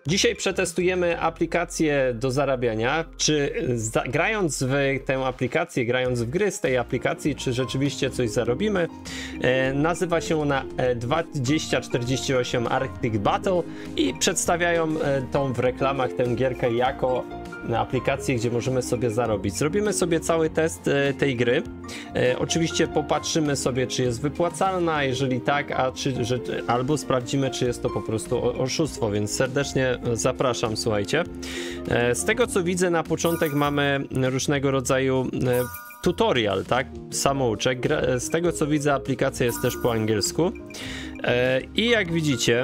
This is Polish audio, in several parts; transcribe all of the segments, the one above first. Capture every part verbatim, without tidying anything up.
Dzisiaj przetestujemy aplikację do zarabiania. Czy za, grając w tę aplikację, grając w gry z tej aplikacji, czy rzeczywiście coś zarobimy? E, nazywa się ona dwadzieścia czterdzieści osiem Arctic Battle i przedstawiają e, tą w reklamach tę gierkę jako aplikację, gdzie możemy sobie zarobić. Zrobimy sobie cały test e, tej gry. E, oczywiście popatrzymy sobie, czy jest wypłacalna, jeżeli tak, a czy, że, albo sprawdzimy, czy jest to po prostu oszustwo, więc serdecznie zapraszam, słuchajcie. E, z tego, co widzę, na początek mamy różnego rodzaju e, tutorial, tak? Samouczek. Gra, z tego, co widzę, aplikacja jest też po angielsku. E, I jak widzicie,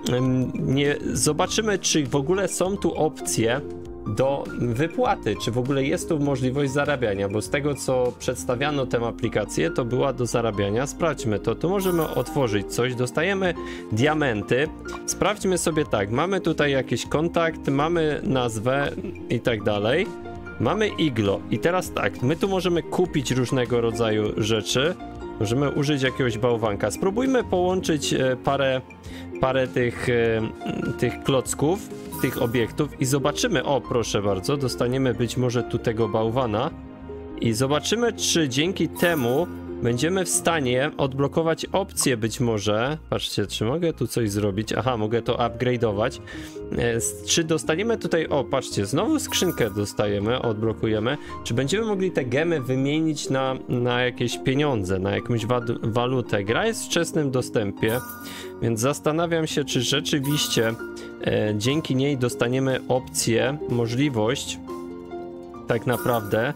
nie, zobaczymy, czy w ogóle są tu opcje do wypłaty, czy w ogóle jest tu możliwość zarabiania, bo z tego, co przedstawiano tę aplikację, to była do zarabiania. Sprawdźmy to, tu możemy otworzyć coś, dostajemy diamenty, sprawdźmy sobie tak, mamy tutaj jakiś kontakt, mamy nazwę i tak dalej, mamy iglo i teraz tak, my tu możemy kupić różnego rodzaju rzeczy, możemy użyć jakiegoś bałwanka, spróbujmy połączyć parę, parę tych, tych klocków, tych obiektów i zobaczymy, o proszę bardzo, dostaniemy być może tu tego bałwana i zobaczymy, czy dzięki temu będziemy w stanie odblokować opcję być może, patrzcie, czy mogę tu coś zrobić, aha, mogę to upgrade'ować, e, czy dostaniemy tutaj, o patrzcie, znowu skrzynkę dostajemy, odblokujemy, czy będziemy mogli te gemy wymienić na, na jakieś pieniądze, na jakąś wa walutę. Gra jest w wczesnym dostępie, więc zastanawiam się, czy rzeczywiście e, dzięki niej dostaniemy opcję, możliwość tak naprawdę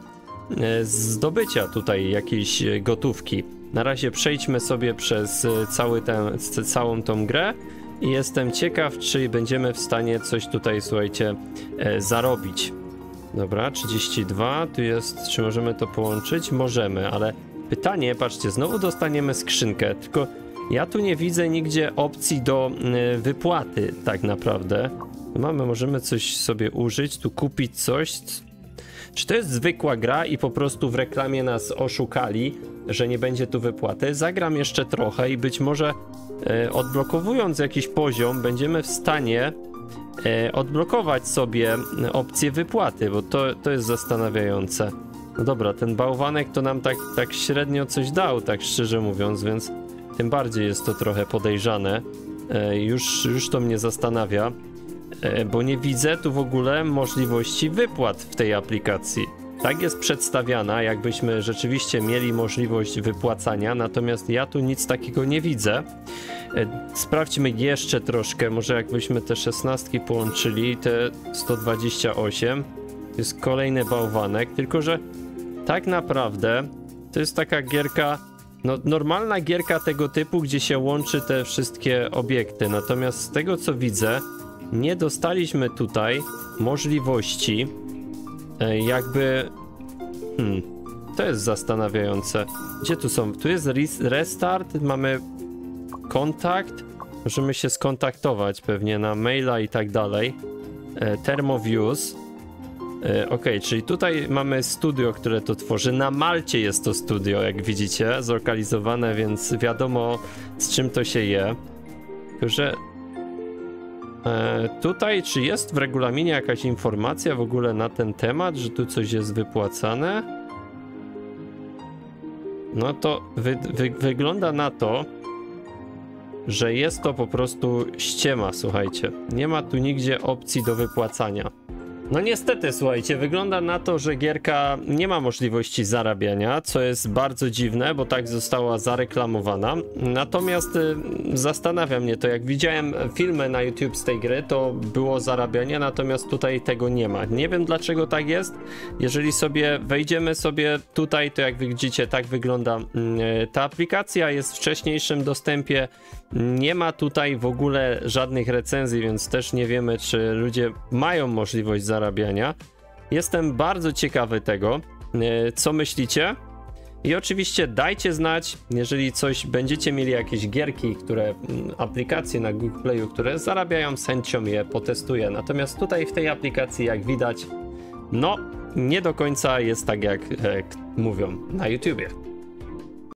zdobycia tutaj jakiejś gotówki. Na razie przejdźmy sobie przez cały ten, całą tą grę i jestem ciekaw, czy będziemy w stanie coś tutaj, słuchajcie, e, zarobić. Dobra, trzydzieści dwa, tu jest, czy możemy to połączyć? Możemy, ale pytanie, patrzcie, znowu dostaniemy skrzynkę, tylko ja tu nie widzę nigdzie opcji do e, wypłaty tak naprawdę. Mamy, możemy coś sobie użyć, tu kupić coś. Czy to jest zwykła gra i po prostu w reklamie nas oszukali, że nie będzie tu wypłaty? Zagram jeszcze trochę i być może e, odblokowując jakiś poziom będziemy w stanie e, odblokować sobie opcję wypłaty, bo to, to jest zastanawiające. No dobra, ten bałwanek to nam tak, tak średnio coś dał, tak szczerze mówiąc, więc tym bardziej jest to trochę podejrzane. E, już, już to mnie zastanawia. Bo nie widzę tu w ogóle możliwości wypłat w tej aplikacji. Tak jest przedstawiana, jakbyśmy rzeczywiście mieli możliwość wypłacania, natomiast ja tu nic takiego nie widzę. Sprawdźmy jeszcze troszkę, może jakbyśmy te szesnastki połączyli, te sto dwadzieścia osiem. To jest kolejny bałwanek, tylko że tak naprawdę to jest taka gierka, no normalna gierka tego typu, gdzie się łączy te wszystkie obiekty, natomiast z tego, co widzę, nie dostaliśmy tutaj możliwości jakby hmm, to jest zastanawiające. Gdzie tu są? Tu jest restart, mamy kontakt, możemy się skontaktować pewnie na maila i tak dalej. Thermoviews. Ok, czyli tutaj mamy studio, które to tworzy. Na Malcie jest to studio, jak widzicie, zlokalizowane, więc wiadomo, z czym to się je. Tylko że E, tutaj, czy jest w regulaminie jakaś informacja w ogóle na ten temat, że tu coś jest wypłacane? No to wy, wy, wygląda na to, że jest to po prostu ściema, słuchajcie. Nie ma tu nigdzie opcji do wypłacania. No niestety, słuchajcie, wygląda na to, że gierka nie ma możliwości zarabiania, co jest bardzo dziwne, bo tak została zareklamowana. Natomiast y, zastanawia mnie to, jak widziałem filmy na YouTube z tej gry, to było zarabianie, natomiast tutaj tego nie ma. Nie wiem, dlaczego tak jest. Jeżeli sobie wejdziemy sobie tutaj, to jak widzicie, tak wygląda y, ta aplikacja, jest w wcześniejszym dostępie. Nie ma tutaj w ogóle żadnych recenzji, więc też nie wiemy, czy ludzie mają możliwość zarabiania. Jestem bardzo ciekawy tego, co myślicie. I oczywiście dajcie znać, jeżeli coś będziecie mieli jakieś gierki, które aplikacje na Google Playu, które zarabiają, z chęcią je potestuję. Natomiast tutaj w tej aplikacji, jak widać, no nie do końca jest tak, jak, jak mówią na YouTubie.